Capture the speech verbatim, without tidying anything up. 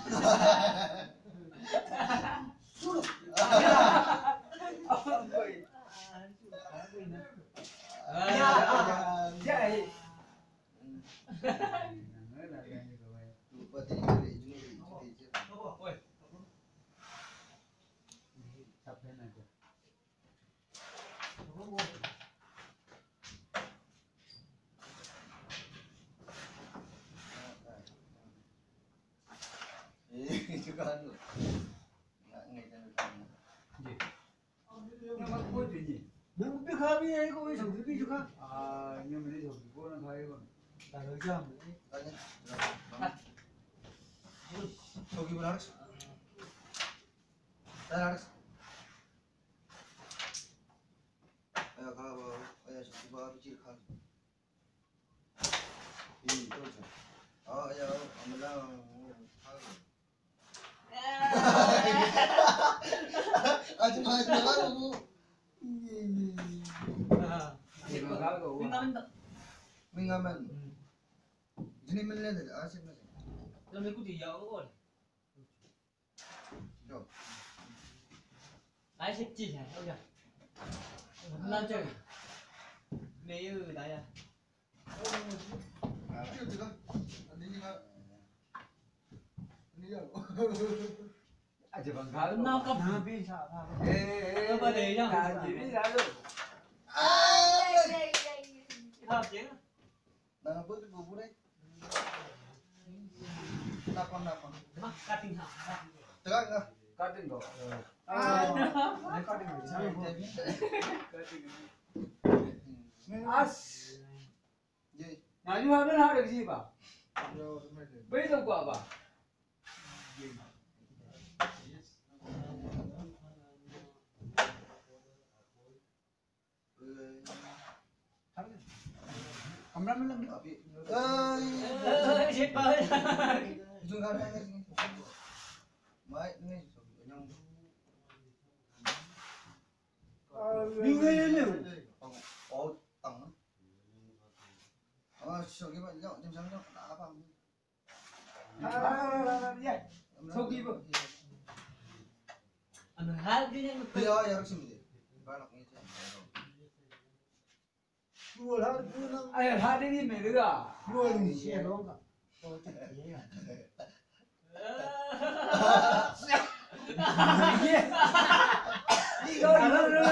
Vậy. Lupa tinggal di ujung di ujung. Sabaran aja. Eh, juga anu. Nggak ngaitan kamu. Nhưng mà cô chuyện gì? Đừng biết khơi đi ấy, cô ấy sống biết chứ khác. À, nhưng mà đi rồi cô nó thấy còn. Tại rồi chưa? Tanya. Sogi benar. Benar. Ayo kalau ayo sogi bawa kecil kan. Ini terus. Oh ya, ambil aja aja aja bu. Thì mà khá cậu. Mingaman. Jadi mana ada asyik mana? Làm cái gì giàu rồi. Yo. Lái xe chi hả? Đâu nhỉ? Lan chơi. Nếu đấy à. Itu juga. Ini juga. Ini ya. Aja bằng khá cậu. Nào cầm. Ê ê ê. Đâu mà để nhá. Cả gì đi ra luôn. Hợp chứ. Nah, apa tu bubur ni? Napang napang. Mắc cutting hả? Tengah enggak? Cutting cậu. Ah. Đấy cutting rồi sao không? Cutting. Hmm. As. Jadi, Mà như hôm nó được gì bảo? yo semua. Bây giờ quả bảo. Kamu lama lagi. Tapi, eh, Ơ, chết bơi. ujung kami ni. Mai ni yang. Đi ngay lên liều. Oh, tang. Ah, sogi ba, jom jom jom. Apa? À, vậy. Sogi ba? Ano hal din yan. Dia ya harus sini. Balak ni je. Đùa hả? Đùa nó. Ai hai đứa đi mày nữa à? Đùa thì xe đó cả. Tôi thích thế à. Đi rồi.